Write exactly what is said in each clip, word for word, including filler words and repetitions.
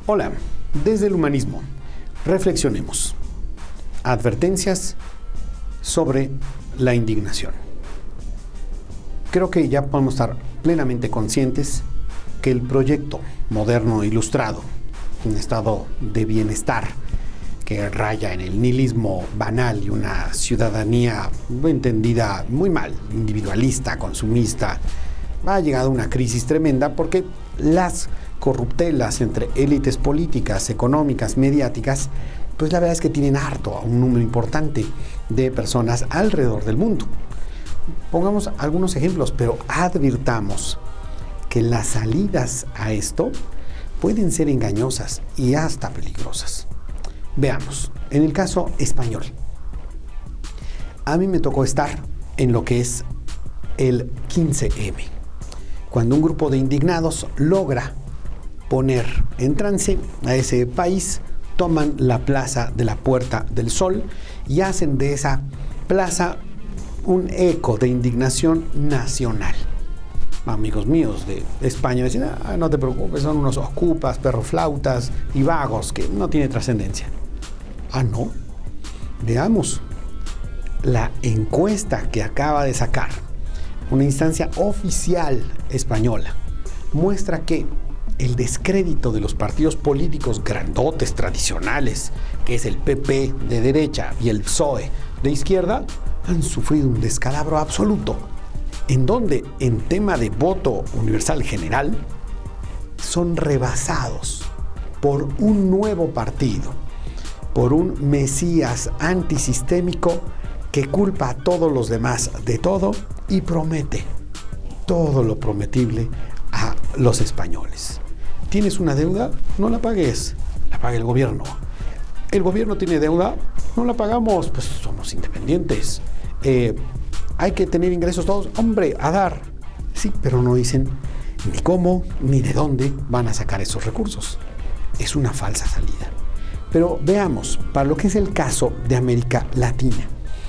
Hola, desde el humanismo, reflexionemos. Advertencias sobre la indignación. Creo que ya podemos estar plenamente conscientes que el proyecto moderno ilustrado, un estado de bienestar que raya en el nihilismo banal y una ciudadanía entendida muy mal, individualista, consumista, ha llegado a una crisis tremenda porque las corruptelas entre élites políticas, económicas, mediáticas, pues la verdad es que tienen harto a un número importante de personas alrededor del mundo. Pongamos algunos ejemplos, pero advirtamos que las salidas a esto pueden ser engañosas y hasta peligrosas. Veamos, en el caso español, a mí me tocó estar en lo que es el quince eme, cuando un grupo de indignados logra poner en trance a ese país, toman la plaza de la Puerta del Sol y hacen de esa plaza un eco de indignación nacional. Amigos míos de España decían, ah, no te preocupes, son unos ocupas, perroflautas y vagos, que no tiene trascendencia. Ah, no. Veamos la encuesta que acaba de sacar una instancia oficial española. Muestra que el descrédito de los partidos políticos grandotes tradicionales, que es el pe pe de derecha y el pe ese o e de izquierda, han sufrido un descalabro absoluto, en donde en tema de voto universal general son rebasados por un nuevo partido, por un mesías antisistémico que culpa a todos los demás de todo y promete todo lo prometible a los españoles. ¿Tienes una deuda? No la pagues, la paga el gobierno. ¿El gobierno tiene deuda? No la pagamos, pues somos independientes. Eh, ¿Hay que tener ingresos todos? Hombre, a dar. Sí, pero no dicen ni cómo ni de dónde van a sacar esos recursos. Es una falsa salida. Pero veamos, para lo que es el caso de América Latina,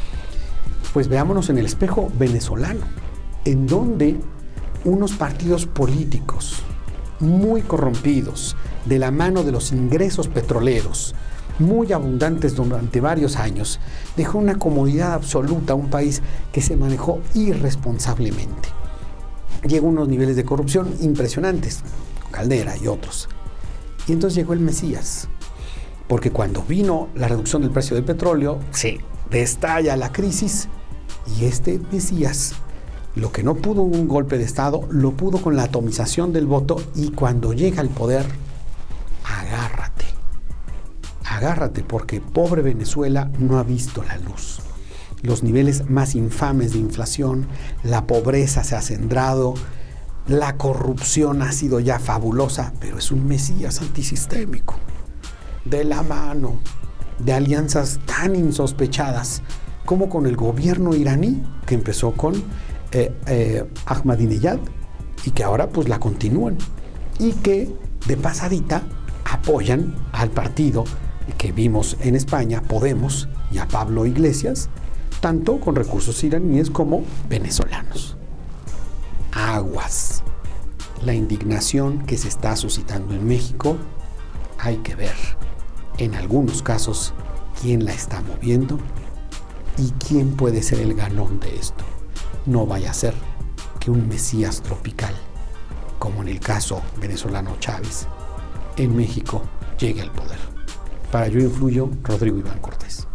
pues veámonos en el espejo venezolano, en donde unos partidos políticos muy corrompidos, de la mano de los ingresos petroleros, muy abundantes durante varios años, dejó una comodidad absoluta a un país que se manejó irresponsablemente. Llegó a unos niveles de corrupción impresionantes, Caldera y otros. Y entonces llegó el Mesías, porque cuando vino la reducción del precio del petróleo, se destalla la crisis, y este Mesías, lo que no pudo un golpe de Estado, lo pudo con la atomización del voto, y cuando llega al poder, agárrate. Agárrate, porque pobre Venezuela no ha visto la luz. Los niveles más infames de inflación, la pobreza se ha acendrado, la corrupción ha sido ya fabulosa, pero es un mesías antisistémico, de la mano de alianzas tan insospechadas como con el gobierno iraní, que empezó con eh, eh, Ahmadinejad y que ahora pues la continúan, y que de pasadita apoyan al partido que vimos en España, Podemos, y a Pablo Iglesias, tanto con recursos iraníes como venezolanos. Aguas. La indignación que se está suscitando en México, hay que ver, en algunos casos, quién la está moviendo y quién puede ser el ganón de esto. No vaya a ser que un mesías tropical, como en el caso venezolano Chávez, en México llegue al poder. Para Yo Influyo, Rodrigo Iván Cortés.